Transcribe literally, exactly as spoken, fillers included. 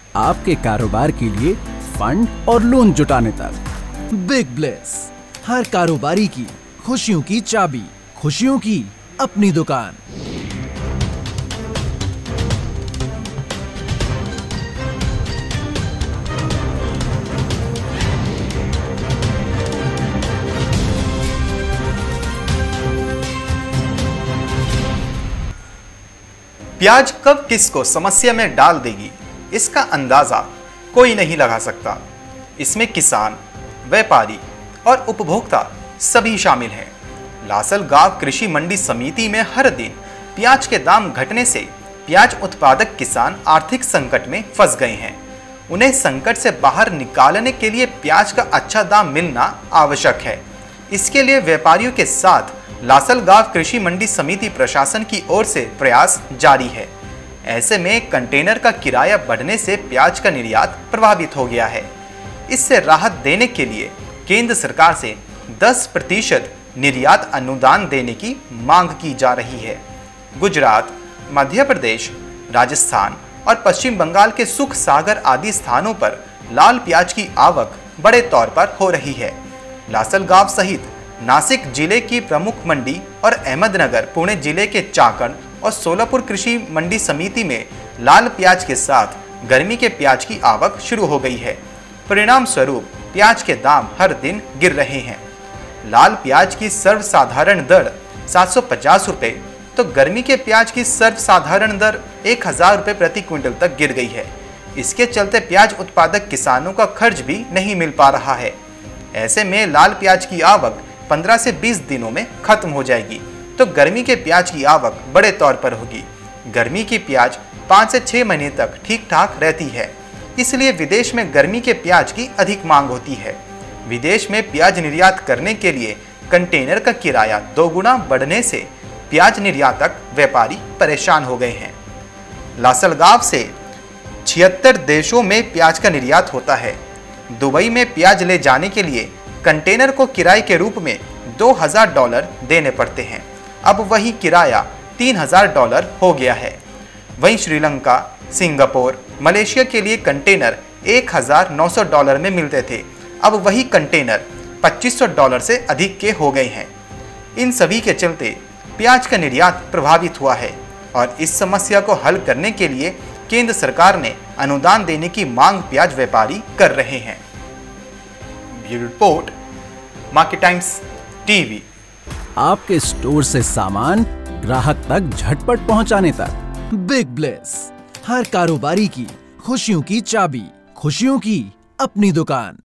आपके कारोबार के लिए फंड और लोन जुटाने तक। बिग ब्लेस, हर कारोबारी की खुशियों की चाबी, खुशियों की अपनी दुकान। प्याज कब किसको समस्या में डाल देगी, इसका अंदाजा कोई नहीं लगा सकता। इसमें किसान, व्यापारी और उपभोक्ता सभी शामिल हैं। लासलगांव कृषि मंडी समिति में हर दिन प्याज के दाम घटने से प्याज उत्पादक किसान आर्थिक संकट में फंस गए हैं। उन्हें संकट से बाहर निकालने के लिए प्याज का अच्छा दाम मिलना आवश्यक है। इसके लिए व्यापारियों के साथ लासलगांव कृषि मंडी समिति प्रशासन की ओर से प्रयास जारी है। ऐसे में कंटेनर का किराया बढ़ने से प्याज का निर्यात प्रभावित हो गया है। इससे राहत देने के लिए केंद्र सरकार से दस प्रतिशत निर्यात अनुदान देने की मांग की जा रही है। गुजरात, मध्य प्रदेश, राजस्थान और पश्चिम बंगाल के सुख सागर आदि स्थानों पर लाल प्याज की आवक बड़े तौर पर हो रही है। लासलगांव सहित नासिक जिले की प्रमुख मंडी और अहमदनगर, पुणे जिले के चाकण और सोलापुर कृषि मंडी समिति में लाल प्याज के साथ गर्मी के प्याज की आवक शुरू हो गई है। परिणाम स्वरूप प्याज के दाम हर दिन गिर रहे हैं। लाल प्याज की सर्वसाधारण दर सात सौ पचास रुपये तो गर्मी के प्याज की सर्वसाधारण दर एक हजार रुपये प्रति क्विंटल तक गिर गई है। इसके चलते प्याज उत्पादक किसानों का खर्च भी नहीं मिल पा रहा है। ऐसे में लाल प्याज की आवक पंद्रह से बीस दिनों में खत्म हो जाएगी तो गर्मी के प्याज की आवक बड़े तौर पर होगी। गर्मी की प्याज पाँच से छः महीने तक ठीक ठाक रहती है, इसलिए विदेश में गर्मी के प्याज की अधिक मांग होती है। विदेश में प्याज निर्यात करने के लिए कंटेनर का किराया दो गुना बढ़ने से प्याज निर्यातक व्यापारी परेशान हो गए हैं। लासलगांव से छिहत्तर देशों में प्याज का निर्यात होता है। दुबई में प्याज ले जाने के लिए कंटेनर को किराए के रूप में दो हज़ार डॉलर देने पड़ते हैं। अब वही किराया तीन हज़ार डॉलर हो गया है। वहीं श्रीलंका, सिंगापुर, मलेशिया के लिए कंटेनर एक हज़ार नौ सौ डॉलर में मिलते थे। अब वही कंटेनर पच्चीस सौ डॉलर से अधिक के हो गए हैं। इन सभी के चलते प्याज का निर्यात प्रभावित हुआ है और इस समस्या को हल करने के लिए केंद्र सरकार ने अनुदान देने की मांग प्याज व्यापारी कर रहे हैं। Bureau report, market times TV. आपके स्टोर से सामान ग्राहक तक झटपट पहुंचाने तक। बिग ब्लेस, हर कारोबारी की खुशियों की चाबी, खुशियों की अपनी दुकान।